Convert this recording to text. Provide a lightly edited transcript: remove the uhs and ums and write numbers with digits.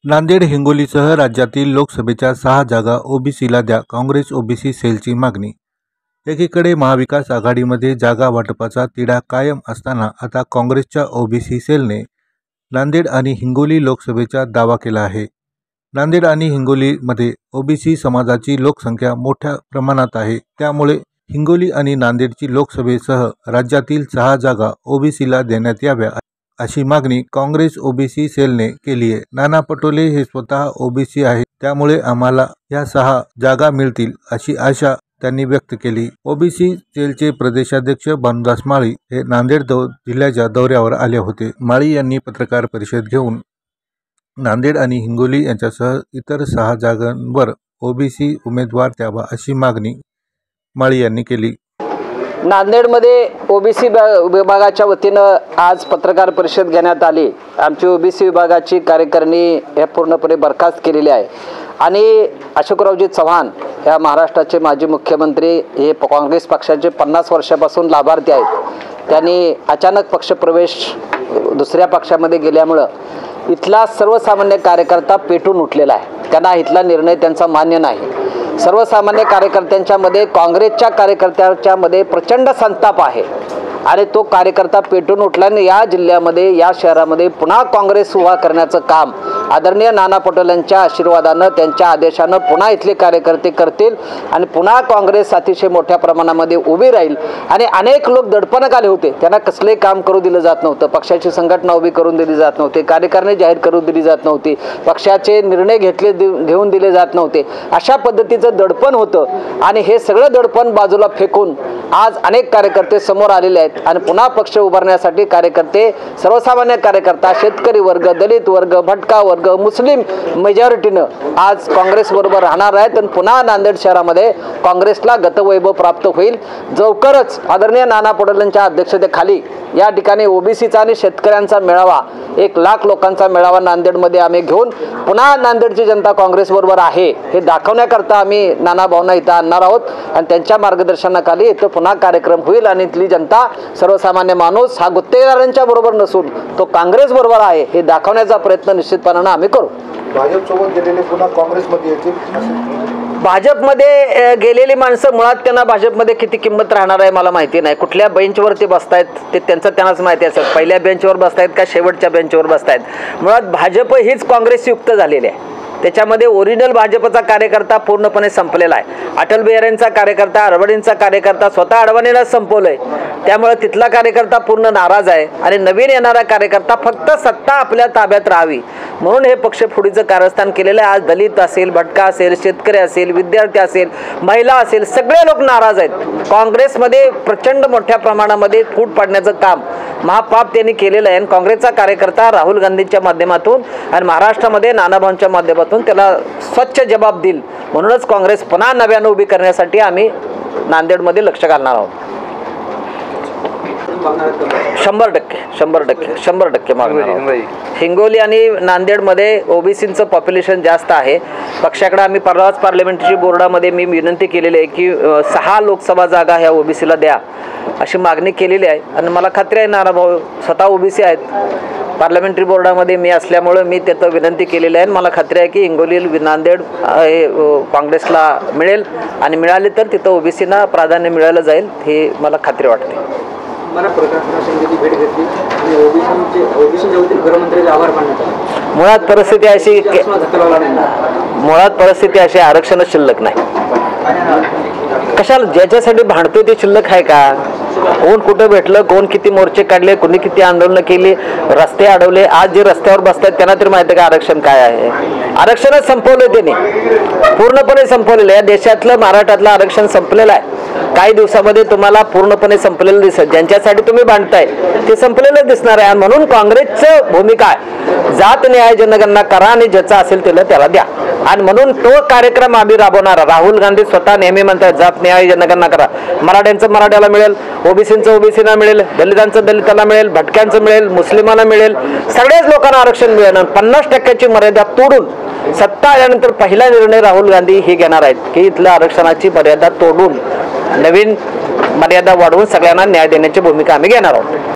नांदेड हिंगोलीसह राज्यातील लोकसभेच्या 6 जागा ओबीसीला द्या, काँग्रेस ओबीसी सेलची मागणी। एकीकडे महाविकास आघाडीमध्ये जागा वाटपाचा तिढा कायम असताना आता काँग्रेसच्या ओबीसी सेलने नांदेड आणि हिंगोली लोकसभेचा दावा केला आहे। नांदेड आणि हिंगोलीमध्ये ओबीसी समाजाची लोकसंख्या मोठ्या प्रमाणात आहे, त्यामुळे हिंगोली आणि नांदेडची लोकसभेसह राज्यातील 6 जागा ओबीसीला देण्यात याव्या अशी मागणी काँग्रेस ओबीसी सेलने केली आहे। नाना पटोले हे स्वतः ओबीसी आहेत, त्यामुळे आम्हाला या 6 जागा मिळतील अशी आशा त्यांनी व्यक्त केली। ओबीसी सेलचे प्रदेशाध्यक्ष भानुदास माळी हे नांदेड जिल्ह्याच्या दौऱ्यावर आले होते। माळी यांनी पत्रकार परिषद घेऊन नांदेड आणि हिंगोली यांच्यासह इतर 6 जागांवर ओबीसी उमेदवार द्यावा अशी मागणी माळी यांनी केली। नांदेडमध्ये ओबीसी विभागाच्या वतीनं आज पत्रकार परिषद घेण्यात आली। आमची ओबीसी विभागाची कार्यकारिणी हे पूर्णपणे बरखास्त केलेली आहे आणि अशोकरावजी चव्हाण या महाराष्ट्राचे माजी मुख्यमंत्री हे काँग्रेस पक्षाचे 50 वर्षापासून लाभार्थी आहेत। त्यांनी अचानक पक्षप्रवेश दुसऱ्या पक्षामध्ये गेल्यामुळं इथला सर्वसामान्य कार्यकर्ता पेटून उठलेला आहे। त्यांना इथला निर्णय त्यांचा मान्य नाही। सर्वसामान्य कार्यकर्त्यांच्या मध्ये काँग्रेसच्या कार्यकर्त्यांच्या मध्ये प्रचंड संताप आहे आणि तो कार्यकर्ता पेटून उठल्याने या जिल्ह्यामध्ये या शहरामध्ये पुन्हा काँग्रेस उभा करण्याचं काम आदरणीय नाना पटोलेंच्या आशीर्वादानं त्यांच्या आदेशानं पुन्हा इथले कार्यकर्ते करतील आणि पुन्हा काँग्रेस अतिशय मोठ्या प्रमाणामध्ये उभी राहील। आणि अनेक लोक दडपणक आले होते, त्यांना कसले काम करू दिलं जात नव्हतं, पक्षाची संघटना उभी करून दिली जात नव्हती, कार्यकारिणी जाहीर करून दिली जात नव्हती, पक्षाचे निर्णय घेऊन दिले जात नव्हते, अशा पद्धतीचं दडपण होतं। आणि हे सगळं दडपण बाजूला फेकून आज अनेक कार्यकर्ते समोर आलेले आहेत आणि पुन्हा पक्ष उभारण्यासाठी कार्यकर्ते, सर्वसामान्य कार्यकर्ता, शेतकरी वर्ग, दलित वर्ग, भटका वर्ग, मुस्लिम मेजॉरिटीनं आज काँग्रेस बरोबर राहणार आहेत आणि पुन्हा नांदेड शहरामध्ये काँग्रेसला गतवैभव प्राप्त होईल। लवकरच आदरणीय नाना पटोलेंच्या अध्यक्षतेखाली या ठिकाणी ओबीसीचा आणि शेतकऱ्यांचा मेळावा, 1 लाख लोकांचा मेळावा नांदेडमध्ये आम्ही घेऊन पुन्हा नांदेडची जनता काँग्रेस बरोबर आहे हे दाखवण्याकरता आम्ही नाना भाऊंना इथं आणणार आहोत आणि त्यांच्या मार्गदर्शनाखाली इथं पुन्हा कार्यक्रम होईल आणि इथली जनता, सर्वसामान्य माणूस हा गुत्तेदारांच्या बरोबर नसून तो काँग्रेस बरोबर आहे हे दाखवण्याचा प्रयत्न निश्चितपणाने आम्ही करू। भाजपसोबत गेलेले पुन्हा काँग्रेसमध्ये येतील। भाजपमध्ये गेलेली माणसं मुळात त्यांना भाजपमध्ये किती किंमत राहणार आहे मला माहिती नाही। कुठल्या बेंचवरती बसतायत ते त्यांनाच माहिती असेल, पहिल्या बेंचवर बसतायत का शेवटच्या बेंचवर बसतायत। मुळात भाजप हीच काँग्रेस युक्त झालेली आहे, त्याच्यामध्ये ओरिजिनल भाजपचा कार्यकर्ता पूर्णपणे संपलेला आहे। अटल बिहारींचा कार्यकर्ता, अडवाणींचा कार्यकर्ता स्वतः अडवाणीला संपवलंय, त्यामुळे तिथला कार्यकर्ता पूर्ण नाराज आहे आणि नवीन येणारा कार्यकर्ता फक्त सत्ता आपल्या ताब्यात राहावी म्हणून हे पक्षफोडीचं कारस्थान केलेलं आहे। आज दलित असेल, भटका असेल, शेतकरी असेल, विद्यार्थी असेल, महिला असेल, सगळे लोक नाराज आहेत। काँग्रेसमध्ये प्रचंड मोठ्या प्रमाणामध्ये फूट पाडण्याचं काम महापाप त्यांनी केलेलं आहे। काँग्रेसचा कार्यकर्ता राहुल गांधींच्या माध्यमातून आणि महाराष्ट्रामध्ये नाना भाऊंच्या माध्यमातून त्याला स्वच्छ जबाब देईल म्हणूनच काँग्रेस पुन्हा नव्यानं उभी करण्यासाठी आम्ही नांदेडमध्ये लक्ष घालणार आहोत। 100% मागणार आहोत। हिंगोली आणि नांदेडमध्ये ओबीसींचं पॉप्युलेशन जास्त आहे। पक्षाकडे आम्ही परवाच पार्लमेंटरी बोर्डामध्ये मी विनंती केलेली आहे की 6 लोकसभा जागा ह्या ओबीसीला द्या अशी मागणी केलेली आहे आणि मला खात्री आहे नाना भाऊ स्वतः ओबीसी आहेत, पार्लमेंटरी बोर्डामध्ये मी असल्यामुळे मी तिथं विनंती केलेली आहे। मला खात्री आहे की हिंगोली नांदेड हे काँग्रेसला मिळेल आणि मिळाले तर तिथं ओबीसीना प्राधान्य मिळालं जाईल हे मला खात्री वाटते। मला प्रकाशनाची भेट घेतली आणि ओबीसीच्या वतीने गृहमंत्र्यांचे आभार मानण्यात आले। मुळात परिस्थिती अशी आरक्षणच शिल्लक नाही। कशाला ज्याच्यासाठी भांडतोय ते शिल्लक आहे का? कोण कुठं भेटलं, कोण किती मोर्चे काढले, कोणी किती आंदोलनं केली, रस्ते अडवले, आज जे रस्त्यावर बसतात त्यांना तरी माहिती आहे का आरक्षण काय आहे? आरक्षणच संपवलं त्यांनी, पूर्णपणे संपवलेलं। या देशातलं महाराष्ट्रातलं आरक्षण संपलेलं आहे। काही दिवसामध्ये तुम्हाला पूर्णपणे संपलेलं दिसेल, ज्यांच्यासाठी तुम्ही भांडताय ते संपलेलं दिसणार आहे। म्हणून काँग्रेसचं भूमिका आहे जात न्याय जनगणना करा आणि ज्याचा असेल त्याला द्या आणि म्हणून तो कार्यक्रम आम्ही राबवणार। राहुल गांधी स्वतः नेहमी म्हणतात जात न्याय जनगणना करा। मराठ्यांचं मराठ्याला मिळेल, ओबीसींचं ओबीसीला मिळेल, दलितांचं दलिताला मिळेल, भटक्यांचं मिळेल, मुस्लिमांना मिळेल, सगळ्याच लोकांना आरक्षण मिळेल। 50% मर्यादा तोडून सत्ता आल्यानंतर पहिला निर्णय राहुल गांधी हे घेणार आहेत की इथल्या आरक्षणाची मर्यादा तोडून नवीन मर्यादा वाढवून सगळ्यांना न्याय देण्याची भूमिका आम्ही घेणार आहोत।